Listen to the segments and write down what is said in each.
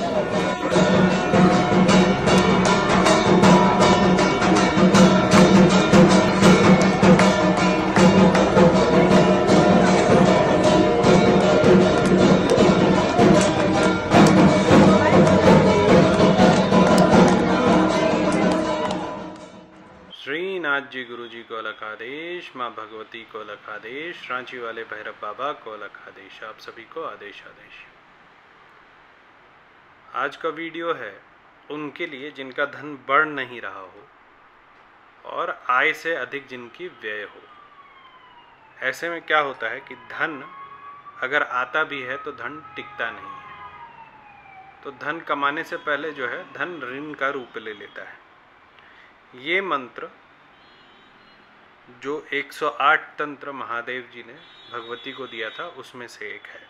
श्रीनाथ जी गुरु जी को अलग आदेश, माँ भगवती को अलग आदेश, रांची वाले भैरव बाबा को अलग आदेश, आप सभी को आदेश आदेश। आज का वीडियो है उनके लिए जिनका धन बढ़ नहीं रहा हो और आय से अधिक जिनकी व्यय हो। ऐसे में क्या होता है कि धन अगर आता भी है तो धन टिकता नहीं है। तो धन कमाने से पहले जो है धन ऋण का रूप ले लेता है। ये मंत्र जो 108 तंत्र महादेव जी ने भगवती को दिया था उसमें से एक है।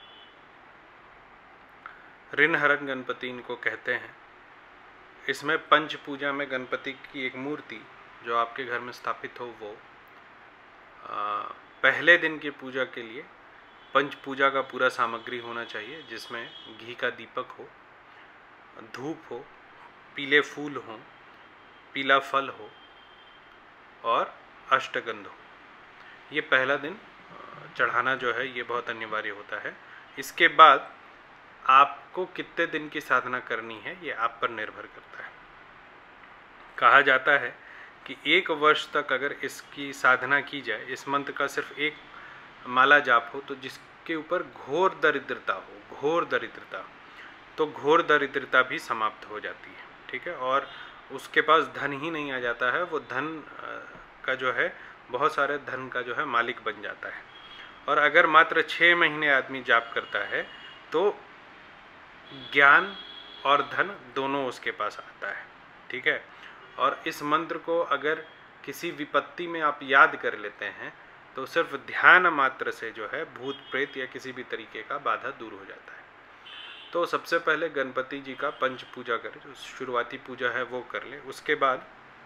ऋण हरण गणपति इनको कहते हैं। इसमें पंच पूजा में गणपति की एक मूर्ति जो आपके घर में स्थापित हो वो पहले दिन की पूजा के लिए पंच पूजा का पूरा सामग्री होना चाहिए, जिसमें घी का दीपक हो, धूप हो, पीले फूल हों, पीला फल हो और अष्टगंध हो। ये पहला दिन चढ़ाना जो है ये बहुत अनिवार्य होता है। इसके बाद आपको कितने दिन की साधना करनी है ये आप पर निर्भर करता है। कहा जाता है कि 1 वर्ष तक अगर इसकी साधना की जाए, इस मंत्र का सिर्फ एक माला जाप हो, तो जिसके ऊपर घोर दरिद्रता हो, घोर दरिद्रता, तो घोर दरिद्रता भी समाप्त हो जाती है। ठीक है। और उसके पास धन ही नहीं आ जाता है, वो धन का जो है बहुत सारे धन का जो है मालिक बन जाता है। और अगर मात्र 6 महीने आदमी जाप करता है तो ज्ञान और धन दोनों उसके पास आता है। ठीक है। और इस मंत्र को अगर किसी विपत्ति में आप याद कर लेते हैं तो सिर्फ ध्यान मात्र से जो है भूत प्रेत या किसी भी तरीके का बाधा दूर हो जाता है। तो सबसे पहले गणपति जी का पंच पूजा करें, जो शुरुआती पूजा है वो कर ले। उसके बाद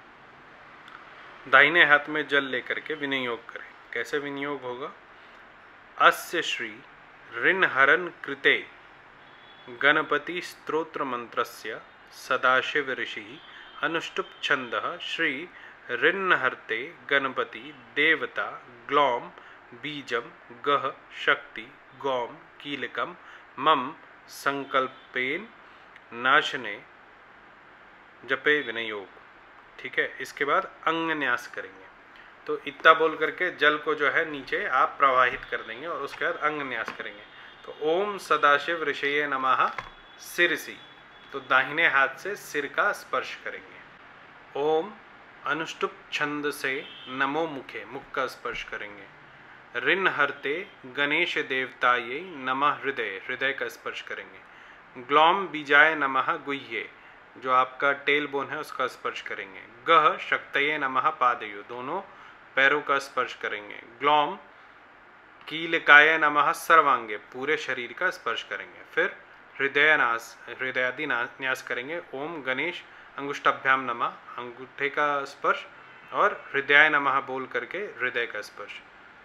दाहिने हाथ में जल लेकर के विनियोग करें। कैसे विनियोग होगा? अस्य श्री ऋण हरण कृते गणपति स्तोत्र मंत्रस्य सदाशिव ऋषि अनुष्टुप छंदः श्री ऋणहर्ते गणपति देवता ग्लौम बीजम गह शक्ति गौम कीलकम मम संकल्पेन नाशने जपे विनियोग। ठीक है। इसके बाद अंग न्यास करेंगे। तो इतना बोल करके जल को जो है नीचे आप प्रवाहित कर देंगे और उसके बाद अंग न्यास करेंगे। तो ओम सदाशिव ऋषये नमः सिरसी, तो दाहिने हाथ से सिर का स्पर्श करेंगे। ओम अनुष्टुप छंद से नमो मुखे, मुख का स्पर्श करेंगे। ऋण हरते गणेश देवताये नमः हृदय, हृदय का स्पर्श करेंगे। ग्लौम बीजाय नमः गुह्ये, जो आपका टेल बोन है उसका स्पर्श करेंगे। गह शक्तये नमः पादयो, दोनों पैरों का स्पर्श करेंगे। ग्लौम कीलकाय नमः सर्वांगे, पूरे शरीर का स्पर्श करेंगे। फिर हृदयादि न्यास करेंगे। ओम गणेश अंगुष्ठाभ्याम नमः, अंगूठे का स्पर्श, और हृदयाय नमः बोल करके हृदय का स्पर्श।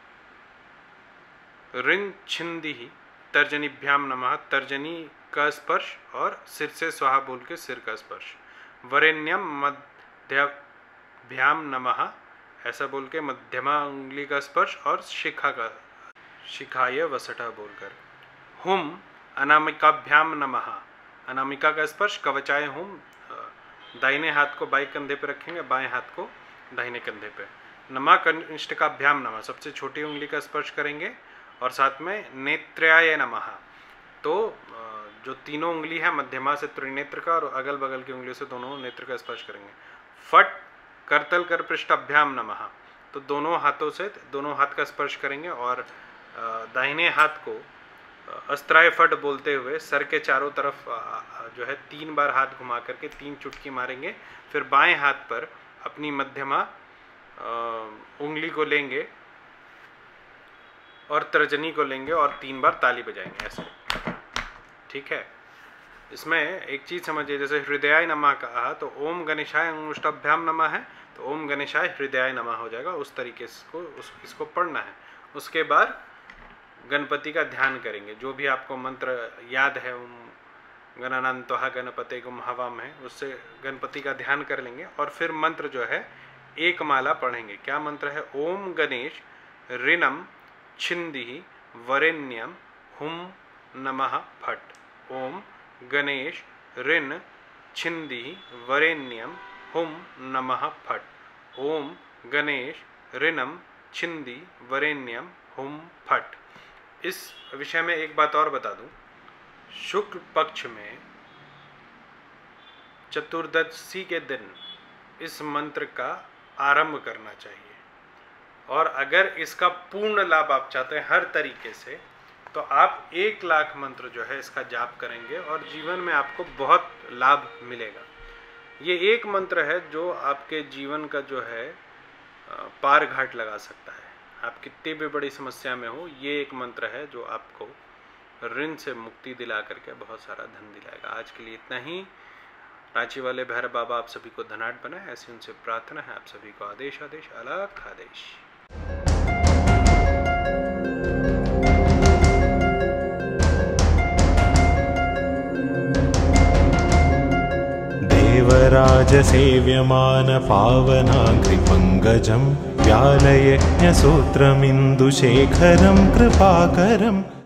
ऋण छिंदी तर्जनीभ्याम नमः, तर्जनी का स्पर्श, और सिर से स्वाहा बोल के सिर का स्पर्श। वरेण्यम मध्यभ्याम नमः, ऐसा बोल के मध्यमा उंगली का स्पर्श, और शिखा का शिखाय वसठा बोलकर। हुम अनामिकाभ्याम नमः, अनामिका का स्पर्श। कवचाय हुम, दाहिने हाथ को बाएं कंधे पे रखेंगे, बाएं हाथ को दाहिने कंधे पे। नमा कनिष्ठिकाभ्याम नमः, सबसे छोटी उंगली का स्पर्श करेंगे। और साथ में नेत्राय नमः, तो जो तीनों उंगली है मध्यमा से त्रिनेत्र का और अगल बगल की उंगलियों से दोनों नेत्र का स्पर्श करेंगे। फट करतल कर पृष्ठाभ्याम नमः, तो दोनों हाथों से दोनों हाथ का स्पर्श करेंगे और दाहिने हाथ को अस्त्राय फट बोलते हुए सर के चारों तरफ जो है 3 बार हाथ घुमा करके 3 चुटकी मारेंगे। फिर बाएं हाथ पर अपनी मध्यमा उंगली को लेंगे और तर्जनी को लेंगे और 3 बार ताली बजाएंगे ऐसे। ठीक है। इसमें एक चीज समझिए, जैसे हृदयाय नमः कहा तो ओम गणेशाय अंगुष्ठाभ्याम नमः है, तो ओम गणेशाय हृदयाय नमः हो जाएगा। उस तरीके से इसको पढ़ना है। उसके बाद गणपति का ध्यान करेंगे। जो भी आपको मंत्र याद है उन गणानान्त्वा गणपते गुम हवाम है, उससे गणपति का ध्यान कर लेंगे और फिर मंत्र जो है एक माला पढ़ेंगे। क्या मंत्र है? ओम गणेश ऋणम छिंदी वरेण्यम हुम नमः फट। ओम गणेश ऋण छिंदी वरेण्यम हुम नमः फट। ओम गणेश ऋणम छिंदी वरेण्यम हुम फट। इस विषय में एक बात और बता दूं, शुक्ल पक्ष में चतुर्दशी के दिन इस मंत्र का आरंभ करना चाहिए और अगर इसका पूर्ण लाभ आप चाहते हैं हर तरीके से, तो आप 1 लाख मंत्र जो है इसका जाप करेंगे और जीवन में आपको बहुत लाभ मिलेगा। ये एक मंत्र है जो आपके जीवन का जो है पार घाट लगा सकता है। आप कितनी भी बड़ी समस्या में हो, ये एक मंत्र है जो आपको ऋण से मुक्ति दिला करके बहुत सारा धन दिलाएगा। आज के लिए इतना ही। रांची वाले भैरव बाबा आप सभी को धनाढ्य बनाए, ऐसी उनसे प्रार्थना है। आप सभी को आदेश आदेश अलग आदेश। देवराज सेव्यमान पावनाग्रि पंकजं व्यालयज्ञसूत्रमिन्दुशेखरं कृपाकरम्